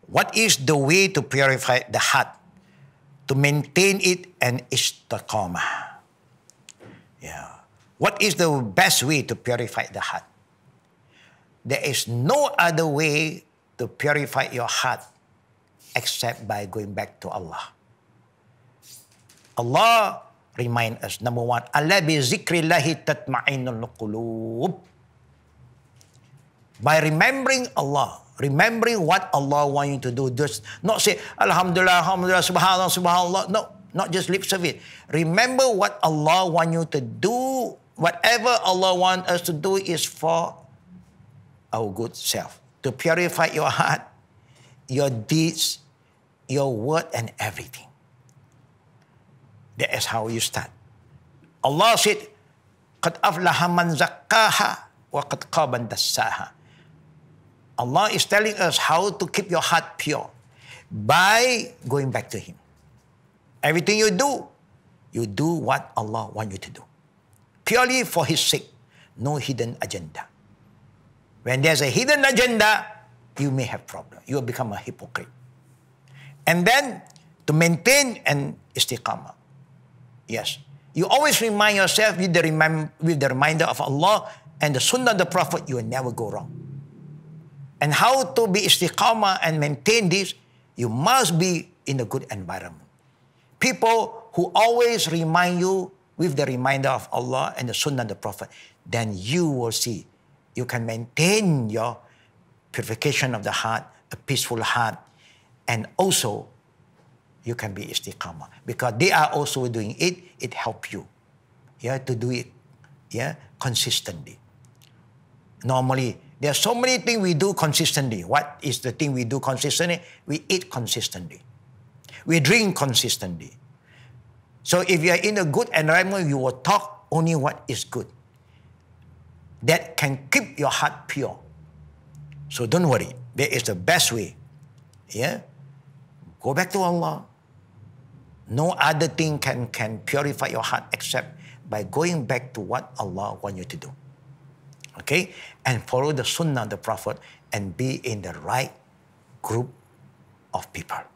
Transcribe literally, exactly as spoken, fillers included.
What is the way to purify the heart? To maintain it and istiqamah. Yeah. What is the best way to purify the heart? There is no other way to purify your heart except by going back to Allah. Allah remind us, number one, Allah bi zikrillahi tatma'innul qulub. By remembering Allah, remembering what Allah wants you to do, just not say, Alhamdulillah, Alhamdulillah, Subhanallah, Subhanallah. No, not just lip service. Remember what Allah wants you to do. Whatever Allah wants us to do is for our good self. To purify your heart, your deeds, your word, and everything. That is how you start. Allah said, قَدْ أَفْلَحَ مَنْ زَكَّاهَا وَقَدْ خَابَ مَنْ دَسَّاهَا. Allah is telling us how to keep your heart pure by going back to Him. Everything you do, you do what Allah wants you to do. Purely for His sake, no hidden agenda. When there's a hidden agenda, you may have problem. You will become a hypocrite. And then, to maintain an istiqamah. Yes. You always remind yourself with the, remem with the reminder of Allah and the sunnah of the Prophet, you will never go wrong. And how to be istiqamah and maintain this, you must be in a good environment. People who always remind you with the reminder of Allah and the sunnah of the Prophet, then you will see you can maintain your purification of the heart, a peaceful heart, and also you can be istiqamah. Because they are also doing it, it helps you yeah, to do it yeah, consistently. Normally, there are so many things we do consistently. What is the thing we do consistently? We eat consistently. We drink consistently. So if you are in a good environment, you will talk only what is good. That can keep your heart pure. So don't worry. That is the best way. Yeah? Go back to Allah. No other thing can, can purify your heart except by going back to what Allah wants you to do. Okay? And follow the sunnah of the Prophet and be in the right group of people.